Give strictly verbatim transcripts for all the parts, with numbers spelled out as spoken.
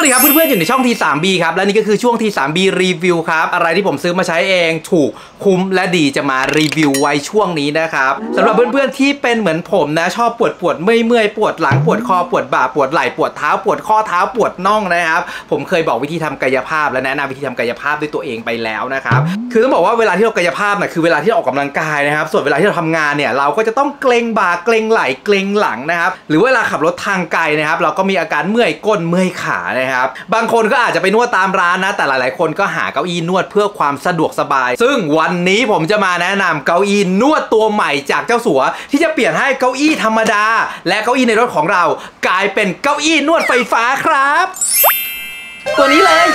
วัสดีครับเพื่อนๆอยู่ในช่อง ที ทรี บี ครับและนี่ก็คือช่วง ที ทรี บี รีวิวครับอะไรที่ผมซื้อมาใช้เองถูกคุ้มและดีจะมารีวิวไว้ช่วงนี้นะครับสำหรับเพื่อนๆที่เป็นเหมือนผมนะชอบปวดปวดเมื่อยเมื่อยปวดหลังปวดคอปวดบ่าปวดไหล่ปวดเท้าปวดข้อเท้าปวดน่องนะครับผมเคยบอกวิธีทำกายภาพและแนะนำวิธีทำกายภาพด้วยตัวเองไปแล้วนะครับคือต้องบอกว่าเวลาที่เรากายภาพนะคือเวลาที่เราออกกำลังกายนะครับส่วนเวลาที่เราทำงานเนี่ยเราก็จะต้องเกร็งบ่าเกร็งไหล่เกร็งหลังนะครับหรือเวลาขับรถทางไกลนะครับเราก็มีอาการเมื่อยก้นเมื่อยขานะครับบางคนก็อาจจะไปนวดตามร้านนะแต่หลายๆคนก็หาเก้าอี้นวดเพื่อความสะดวกสบายซึ่งวันนี้ผมจะมาแนะนำเก้าอี้นวดตัวใหม่จากเจ้าสัวที่จะเปลี่ยนให้เก้าอี้ธรรมดาและเก้าอี้ในรถของเรากลายเป็นเก้าอี้นวดไฟฟ้าครับตัวนี้เลย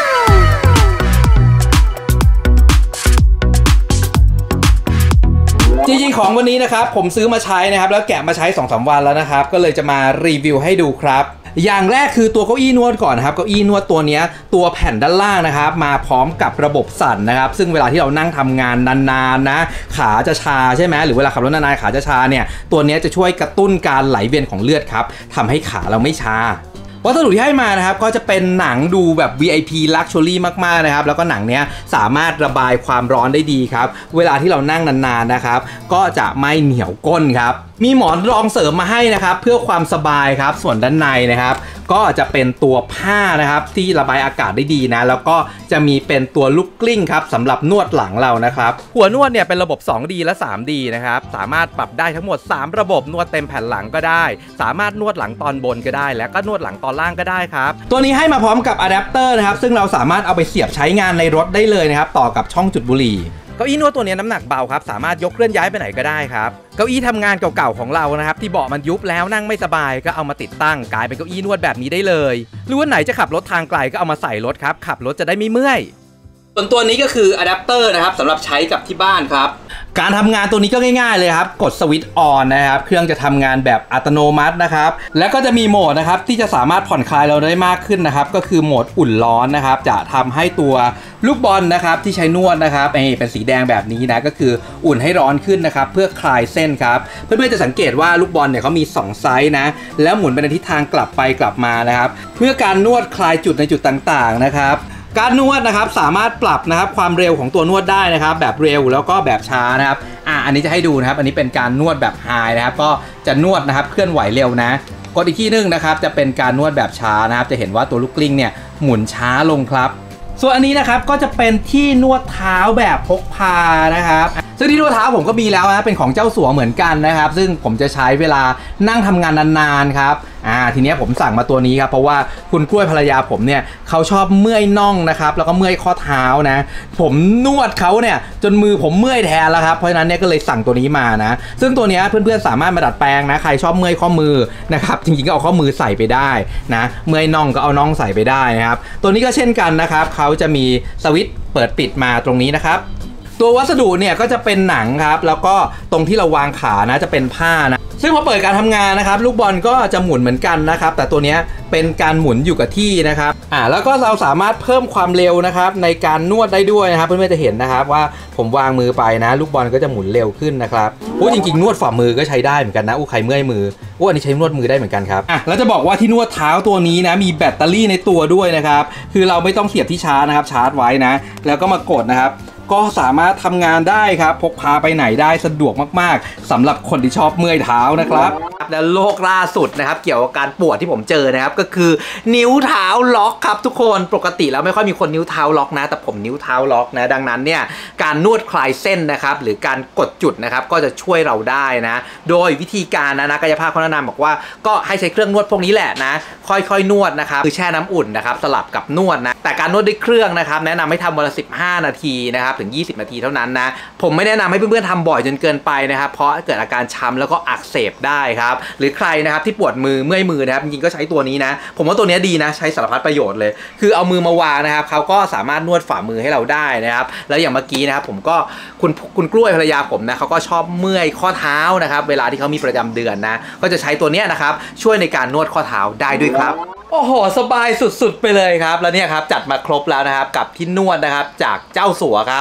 จริงๆของวันนี้นะครับผมซื้อมาใช้นะครับแล้วแกะมาใช้ สองสาม วันแล้วนะครับก็เลยจะมารีวิวให้ดูครับอย่างแรกคือตัวเก้าอี้นวดก่อนนะครับเก้าอี้นวดตัวนี้ตัวแผ่นด้านล่างนะครับมาพร้อมกับระบบสั่นนะครับซึ่งเวลาที่เรานั่งทำงานนานๆนะขาจะชาใช่ไหมหรือเวลาขับรถนานๆขาจะชาเนี่ยตัวนี้จะช่วยกระตุ้นการไหลเวียนของเลือดครับทำให้ขาเราไม่ชาวัสดุที่ให้มานะครับก็จะเป็นหนังดูแบบ วี ไอ พี Luxury มากๆนะครับแล้วก็หนังเนี้ยสามารถระบายความร้อนได้ดีครับเวลาที่เรานั่งนานๆนะครับก็จะไม่เหนียวก้นครับมีหมอนรองเสริมมาให้นะครับเพื่อความสบายครับส่วนด้านในนะครับก็จะเป็นตัวผ้านะครับที่ระบายอากาศได้ดีนะแล้วก็จะมีเป็นตัวลูกกลิ้งครับสำหรับนวดหลังเรานะครับหัวนวดเนี่ยเป็นระบบ สองดี และ สามดี นะครับสามารถปรับได้ทั้งหมดสามระบบนวดเต็มแผ่นหลังก็ได้สามารถนวดหลังตอนบนก็ได้และก็นวดหลังตอนล่างก็ได้ครับตัวนี้ให้มาพร้อมกับอะแดปเตอร์นะครับซึ่งเราสามารถเอาไปเสียบใช้งานในรถได้เลยนะครับต่อกับช่องจุดบุหรี่เก้าอี้นวดตัวนี้น้ำหนักเบาครับสามารถยกเคลื่อนย้ายไปไหนก็ได้ครับเก้าอี้ทำงานเก่าๆของเรานะครับที่เบาะมันยุบแล้วนั่งไม่สบายก็เอามาติดตั้งกลายเป็นเก้าอี้นวดแบบนี้ได้เลยหรือว่าไหนจะขับรถทางไกลก็เอามาใส่รถครับขับรถจะได้ไม่เมื่อยส่วนตัวนี้ก็คืออะแดปเตอร์นะครับสำหรับใช้กับที่บ้านครับการทำงานตัวนี้ก็ง่ายๆเลยครับกดสวิตช์ออนนะครับเครื่องจะทำงานแบบอัตโนมัตินะครับแล้วก็จะมีโหมดนะครับที่จะสามารถผ่อนคลายเราได้มากขึ้นนะครับก็คือโหมดอุ่นร้อนนะครับจะทำให้ตัวลูกบอลนะครับที่ใช้นวดนะครับนี่เป็นสีแดงแบบนี้นะก็คืออุ่นให้ร้อนขึ้นนะครับเพื่อคลายเส้นครับเพื่อนๆจะสังเกตว่าลูกบอลเนี่ยเขามีสองไซส์นะแล้วหมุนไปในทิศทางกลับไปกลับมานะครับเพื่อการนวดคลายจุดในจุดต่างๆนะครับการนวดนะครับสามารถปรับนะครับความเร็วของตัวนวดได้นะครับแบบเร็วแล้วก็แบบช้านะครับอ่ะอันนี้จะให้ดูนะครับอันนี้เป็นการนวดแบบไฮนะครับก็จะนวดนะครับเคลื่อนไหวเร็วนะกดอีกที่นึงนะครับจะเป็นการนวดแบบช้านะครับจะเห็นว่าตัวลูกกลิ้งเนี่ยหมุนช้าลงครับส่วนอันนี้นะครับก็จะเป็นที่นวดเท้าแบบพกพานะครับซึ่งที่นวดเท้าผมก็มีแล้วนะเป็นของเจ้าสัวเหมือนกันนะครับซึ่งผมจะใช้เวลานั่งทำงานนานๆครับอ่าทีนี้ผมสั่งมาตัวนี้ครับเพราะว่าคุณกล้วยภรรยาผมเนี่ยเขาชอบเมื่อยน่องนะครับแล้วก็เมื่อยข้อเท้านะผมนวดเขาเนี่ยจนมือผมเมื่อยแทนแล้วครับเพราะฉะนั้นเนี่ยก็เลยสั่งตัวนี้มานะซึ่งตัวนี้เพื่อนๆสามารถมาดัดแปลงนะใครชอบเมื่อยข้อมือนะครับจริงๆก็เอาข้อมือใส่ไปได้นะเมื่อยน่องก็เอาน่องใส่ไปได้นะครับตัวนี้ก็เช่นกันนะครับเขาจะมีสวิตช์เปิดปิดมาตรงนี้นะครับตัววัสดุเนี่ยก็จะเป็นหนังครับแล้วก็ตรงที่เราวางขานะจะเป็นผ้านะซึ่งพอเปิดการทำงานนะครับลูกบอลก็จะหมุนเหมือนกันนะครับแต่ตัวนี้เป็นการหมุนอยู่กับที่นะครับอ่าแล้วก็เราสามารถเพิ่มความเร็วนะครับในการนวดได้ด้วยนะครับเพื่อนๆจะเห็นนะครับว่าผมวางมือไปนะลูกบอลก็จะหมุนเร็วขึ้นนะครับโอ้จริงๆนวดฝ่ามือก็ใช้ได้เหมือนกันนะอู้ใครเมื่อยมือโอ้อันนี้ใช้นวดมือได้เหมือนกันครับอ่ะแล้วจะบอกว่าที่นวดเท้าตัวนี้นะมีแบตเตอรี่ในตัวด้วยนะครับคือเราไม่ต้องเสียบที่ชาร์จนะครับชาร์จไว้นะแล้วก็มากดนะครับก็สามารถทำงานได้ครับพกพาไปไหนได้สะดวกมากๆสำหรับคนที่ชอบเมื่อยเท้านะครับและโรคล่าสุดนะครับเกี่ยวกับการปวดที่ผมเจอนะครับก็คือนิ้วเท้าล็อกครับทุกคนปกติแล้วไม่ค่อยมีคนนิ้วเท้าล็อกนะแต่ผมนิ้วเท้าล็อกนะดังนั้นเนี่ยการนวดคลายเส้นนะครับหรือการกดจุดนะครับก็จะช่วยเราได้นะโดยวิธีการนะนักกายภาพเขาแนะนำบอกว่าก็ให้ใช้เครื่องนวดพวกนี้แหละนะค่อยๆนวดนะครับคือแช่น้ำอุ่นนะครับสลับกับนวดนะแต่การนวดด้วยเครื่องนะครับแนะนำให้ทำวันละสิบห้านาทีนะครับถึงยี่สิบนาทีเท่านั้นนะผมไม่แนะนำให้เพื่อนๆทำบ่อยจนเกินไปนะครับเพราะเกิดอาการช้ำแล้วก็อักเสบได้ครับหรือใครนะครับที่ปวดมือเมื่อยมือนะครับจริงๆก็ใช้ตัวนี้นะผมว่าตัวนี้ดีนะใช้สารพัดประโยชน์เลยคือเอามือมาวางนะครับเขาก็สามารถนวดฝ่ามือให้เราได้นะครับแล้วอย่างเมื่อกี้นะครับผมก็คุณคุณกล้วยภรรยาผมนะเขาก็ชอบเมื่อยข้อเท้านะครับเวลาที่เขามีประจำเดือนนะก็จะใช้ตัวนี้นะครับช่วยในการนวดข้อเท้าได้ด้วยครับ โอ้โหสบายสุดๆไปเลยครับแล้วเนี่ยครับจัดมาครบแล้วนะครับกับที่นวดนะครับจากเจ้าสัวครับ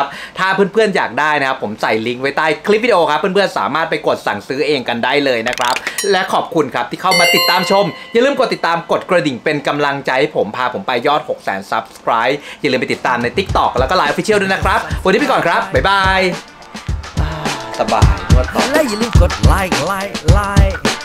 ถ้าเพื่อนๆอยากได้นะครับผมใส่ลิงก์ไว้ใต้คลิปวิดีโอครับเพื่อนๆสามารถไปกดสั่งซื้อเองกันได้เลยนะครับและขอบคุณครับที่เข้ามาติดตามชมอย่าลืมกดติดตามกดกระดิ่งเป็นกำลังใจให้ผมพาผมไปยอด หกแสน ซับสไครบ์ อย่าลืมไปติดตามใน ติ๊กต็อก แล้วก็ ไลน์ Official ด้วยนะครับวันนี้ไปก่อนครับบ๊ายบายสบายนวดต่อและอย่าลืมกดไลค์ไลค์ไลค์